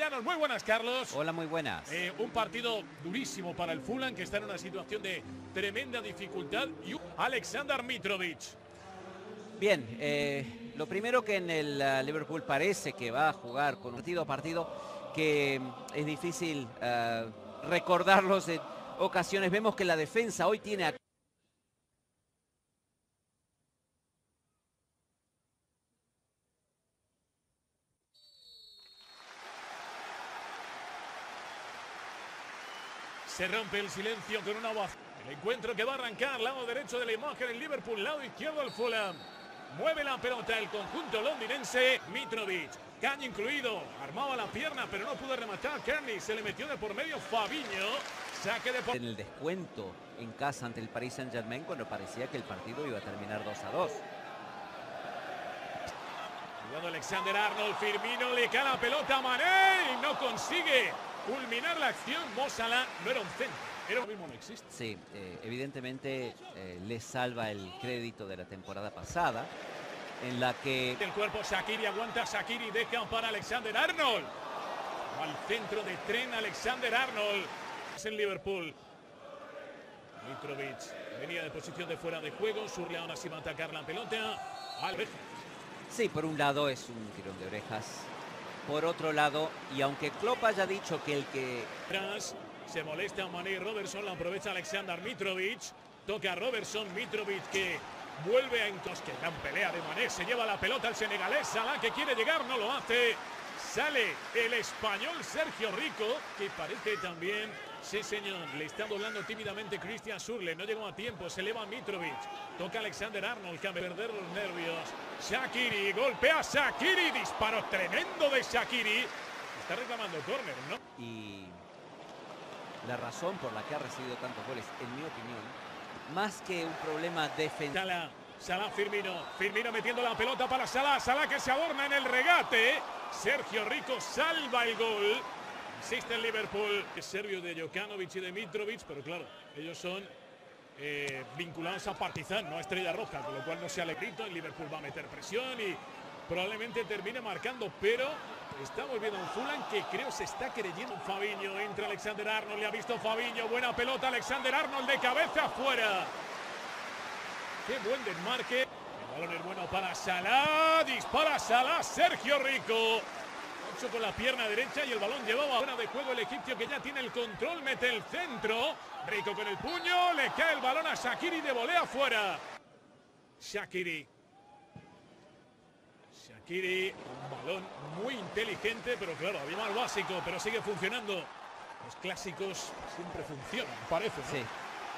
Castellanos. Muy buenas, Carlos. Hola, muy buenas. Un partido durísimo para el Fulham, que está en una situación de tremenda dificultad. Y Aleksandar Mitrovic. Bien, lo primero que en el Liverpool parece que va a jugar con un partido a partido, que es difícil recordarlos en ocasiones. Vemos que la defensa hoy tiene a... Se rompe el silencio con una voz. El encuentro que va a arrancar, lado derecho de la imagen el Liverpool, lado izquierdo el Fulham. Mueve la pelota el conjunto londinense. Mitrovic, caño incluido, armaba la pierna pero no pudo rematar. Kearney se le metió de por medio. Fabinho, saque de por... En el descuento en casa ante el Paris Saint-Germain, cuando parecía que el partido iba a terminar 2-2. Jugando Alexander Arnold, Firmino, le cae la pelota a Mané y no consigue culminar la acción. Mo Salah no era un centro, era lo mismo, no existe. Sí, evidentemente le salva el crédito de la temporada pasada, en la que... El cuerpo, Shaqiri aguanta, Shaqiri deja para Alexander Arnold. Al centro de tren, Alexander Arnold. Es en Liverpool. Mitrovic venía de posición de fuera de juego. Surle ahora sí va a atacar la pelota. Sí, por un lado es un tirón de orejas. Por otro lado, y aunque Klopp haya dicho que el que... Tras, se molesta Mané y Robertson, la aprovecha Alexander Mitrovic. Toca a Robertson, Mitrovic que vuelve a entonces. Que gran pelea de Mané, se lleva la pelota el senegalés. Salah que quiere llegar, no lo hace. Sale el español Sergio Rico, que parece también... Sí, señor, le está doblando tímidamente Christian Schürrle, no llegó a tiempo, se eleva Mitrovic. Toca Alexander Arnold, que a perder los nervios. Shaqiri, golpea Shaqiri, disparo tremendo de Shaqiri. Está reclamando córner, ¿no? Y la razón por la que ha recibido tantos goles, en mi opinión, más que un problema defensivo. Salah, Firmino metiendo la pelota para Salah que se adorna en el regate. Sergio Rico salva el gol. Insiste el Liverpool. Es serbio de Jokanovic y de Mitrovic, pero claro, ellos son vinculados a Partizan, no a Estrella Roja, con lo cual no se alegrito. El Liverpool va a meter presión y probablemente termine marcando, pero estamos viendo un Fulham que creo se está creyendo. Fabinho, entra Alexander Arnold, le ha visto Fabinho, buena pelota, Alexander Arnold de cabeza afuera. Qué buen desmarque. El balón es bueno para Salah, dispara Salah, Sergio Rico. Con la pierna derecha y el balón llevaba fuera de juego el egipcio, que ya tiene el control, mete el centro. Rico con el puño, le cae el balón a Shaqiri de volea fuera. Shaqiri, un balón muy inteligente, pero claro, había más básico, pero sigue funcionando. Los clásicos siempre funcionan, parece, ¿no? Sí.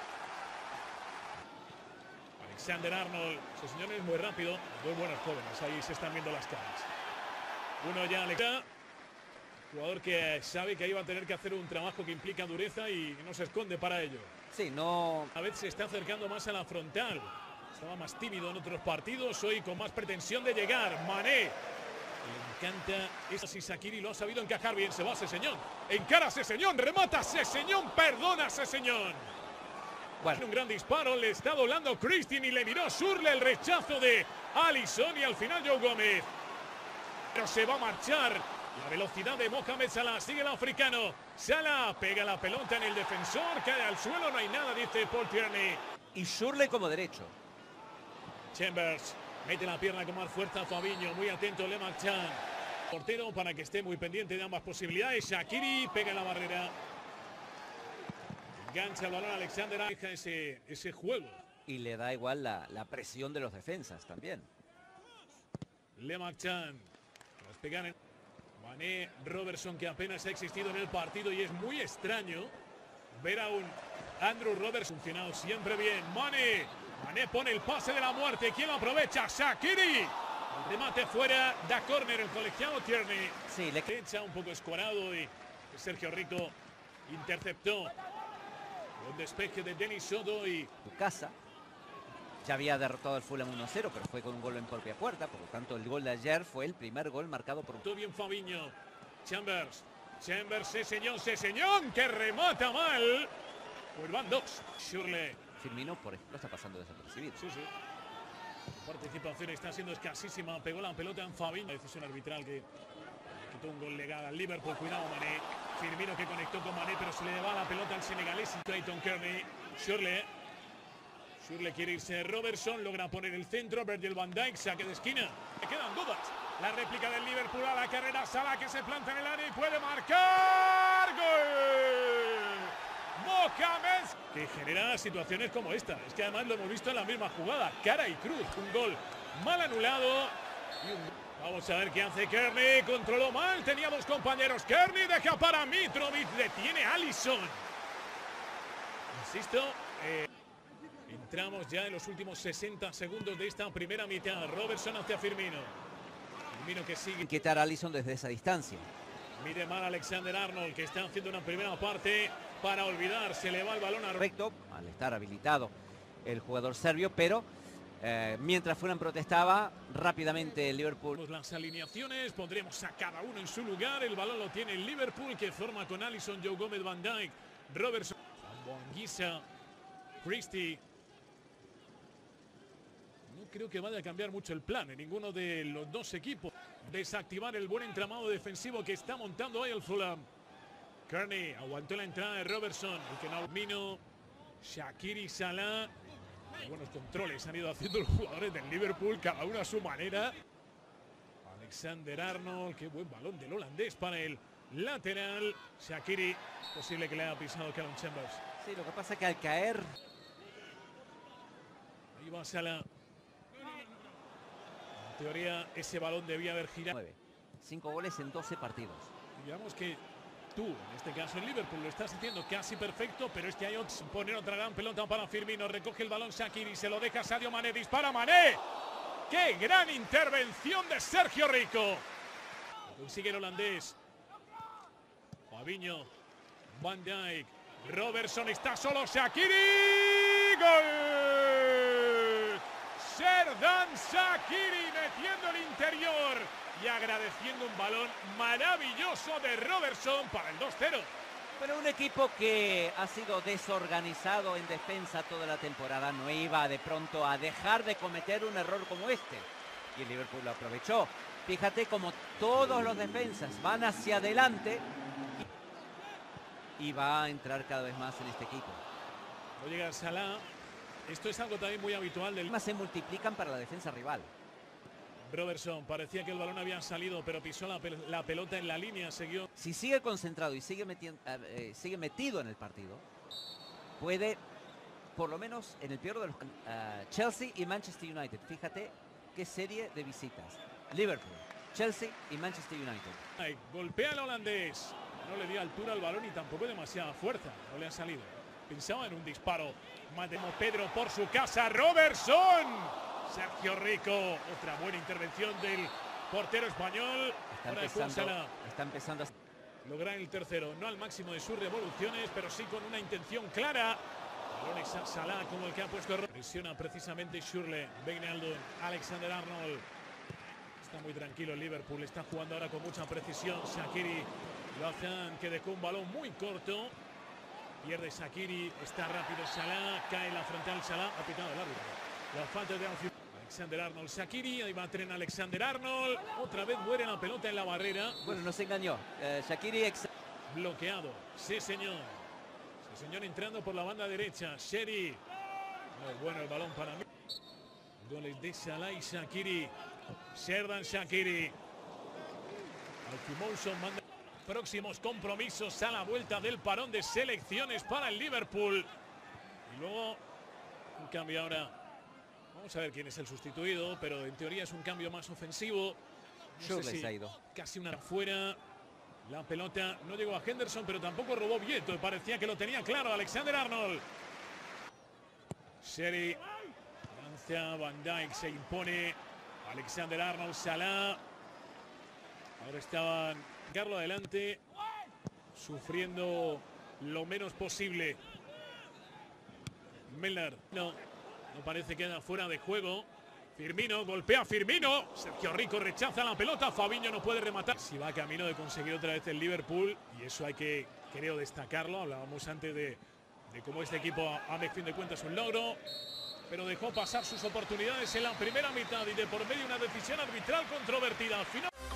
Alexander Arnold, ese señor es muy rápido. Dos buenos jóvenes, ahí se están viendo las caras. Uno ya le queda. Jugador que sabe que ahí va a tener que hacer un trabajo que implica dureza y no se esconde para ello. Sí, no... A veces se está acercando más a la frontal. Estaba más tímido en otros partidos, hoy con más pretensión de llegar. Mané. Le encanta esa, si Shaqiri lo ha sabido encajar bien. Se va Sessegnon. Encara Sessegnon, remata Sessegnon, perdona Sessegnon. Bueno, un gran disparo, le está doblando Christian y le miró Schürrle, el rechazo de Alisson y al final Joe Gómez. Pero se va a marchar. La velocidad de Mohamed Salah, sigue el africano. Salah pega la pelota en el defensor, cae al suelo, no hay nada, dice Paul Tierney. Y Schürrle como derecho. Chambers mete la pierna con más fuerza. Fabinho, muy atento, Le Marchand. Portero para que esté muy pendiente de ambas posibilidades. Shaqiri pega en la barrera. Engancha el balón a Alexander, deja ese juego. Y le da igual la presión de los defensas también. Le Marchand. Las pegan en... Mané, Robertson, que apenas ha existido en el partido y es muy extraño ver a un Andrew Robertson funcionado siempre bien. Mané pone el pase de la muerte. ¿Quién lo aprovecha? Shaqiri. El remate fuera, da córner el colegiado Tierney. Sí, le echa un poco escorado y Sergio Rico interceptó. Un despeje de Denis Soto y... Tu casa. Ya había derrotado al Fulham 1-0, pero fue con un gol en propia puerta. Por lo tanto, el gol de ayer fue el primer gol marcado por... Todo bien Fabinho. Chambers, Sessegnon, que remata mal. Pues van dos. Schürrle. Firmino, por ejemplo, está pasando desapercibido. Sí. La participación está siendo escasísima. Pegó la pelota en Fabinho. La decisión arbitral que Un gol legado al Liverpool. Cuidado Mané. Firmino que conectó con Mané, pero se le va la pelota al senegalés y Clayton Kearney. Schürrle quiere irse. Robertson logra poner el centro. Virgil van Dijk, saque de esquina. Le quedan dudas. La réplica del Liverpool a la carrera. Salah que se planta en el área y puede marcar. ¡Gol! Mohamed, que genera situaciones como esta. Es que además lo hemos visto en la misma jugada. Cara y cruz. Un gol mal anulado. Vamos a ver qué hace Kearney. Controló mal. Teníamos compañeros. Kearney deja para Mitrovic. Detiene a Alisson. Insisto. Entramos ya en los últimos 60 segundos de esta primera mitad. Robertson hacia Firmino. Firmino que sigue. Inquietar a Alisson desde esa distancia. Mire mal Alexander-Arnold, que está haciendo una primera parte para olvidar. Se le va el balón a... Correcto, al estar habilitado el jugador serbio, pero mientras Fulham protestaba, rápidamente el Liverpool... Las alineaciones, pondremos a cada uno en su lugar. El balón lo tiene el Liverpool, que forma con Alisson, Joe Gómez, Van Dijk, Robertson, Anguissa, Christie. No creo que vaya a cambiar mucho el plan en ninguno de los dos equipos. Desactivar el buen entramado defensivo que está montando hoy el Fulham. Kearney aguantó la entrada de Robertson, el que no vino. Shaqiri, Salah. Buenos controles han ido haciendo los jugadores del Liverpool, cada uno a su manera. Alexander-Arnold, qué buen balón del holandés para el lateral. Shaqiri, es posible que le haya pisado Callum Chambers. Sí, lo que pasa es que al caer... Ahí va Salah. En teoría, ese balón debía haber girado. 5 goles en 12 partidos. Digamos que tú, en este caso el Liverpool, lo estás haciendo casi perfecto, pero es que hay otros. Poner otra gran pelota para Firmino. Recoge el balón Shaqiri, se lo deja Sadio Mané. Dispara Mané. ¡Qué gran intervención de Sergio Rico! Consigue el holandés. Fabinho. Van Dijk. Robertson está solo. Shaqiri. ¡Gol! Xherdan Shaqiri metiendo el interior y agradeciendo un balón maravilloso de Robertson para el 2-0. Pero un equipo que ha sido desorganizado en defensa toda la temporada no iba de pronto a dejar de cometer un error como este. Y el Liverpool lo aprovechó. Fíjate como todos los defensas van hacia adelante y va a entrar cada vez más en este equipo. No llega Salah. Esto es algo también muy habitual del... Más se multiplican para la defensa rival. Robertson, parecía que el balón había salido, pero pisó la pelota en la línea, siguió. Si sigue concentrado y sigue metido en el partido, puede, por lo menos en el peor de los... Chelsea y Manchester United. Fíjate qué serie de visitas. Liverpool, Chelsea y Manchester United. Golpea al holandés. No le dio altura al balón y tampoco demasiada fuerza. No le ha salido. Pensaba en un disparo. Matemo Pedro por su casa. Robertson. Sergio Rico. Otra buena intervención del portero español. Está empezando a... Lograr el tercero. No al máximo de sus revoluciones, pero sí con una intención clara. Balones a Salah como el que ha puesto. Presiona precisamente Schürrle. Wijnaldum. Alexander-Arnold. Está muy tranquilo el Liverpool. Está jugando ahora con mucha precisión. Shaqiri. Lozan, que dejó un balón muy corto. Pierde Shaqiri, está rápido Salah, cae la frontal Salah, ha pitado el árbitro. La falta de Alexander-Arnold, Shaqiri, ahí va a tren Alexander-Arnold, otra vez muere la pelota en la barrera. Bueno, no se engañó, Shaqiri bloqueado, sí señor. Sí señor, entrando por la banda derecha, Sheri. Muy bueno el balón para mí. Goles de Salah y Shaqiri. Xherdan Shaqiri. Alfie manda. Próximos compromisos a la vuelta del parón de selecciones para el Liverpool. Y luego un cambio ahora. Vamos a ver quién es el sustituido, pero en teoría es un cambio más ofensivo. No sé si ha ido. Casi una fuera. La pelota no llegó a Henderson, pero tampoco robó Vieto. Parecía que lo tenía claro Alexander-Arnold. Sheri. Lanza, Van Dijk se impone. Alexander-Arnold, Salah. Ahora estaban... Carlo adelante, sufriendo lo menos posible. Milner, no parece que queda fuera de juego. Firmino, golpea a Firmino. Sergio Rico rechaza la pelota. Fabinho no puede rematar. Si va camino de conseguir otra vez el Liverpool, y eso hay que, creo, destacarlo. Hablábamos antes de cómo este equipo a fin de cuentas un logro, pero dejó pasar sus oportunidades en la primera mitad y de por medio una decisión arbitral controvertida. Al final...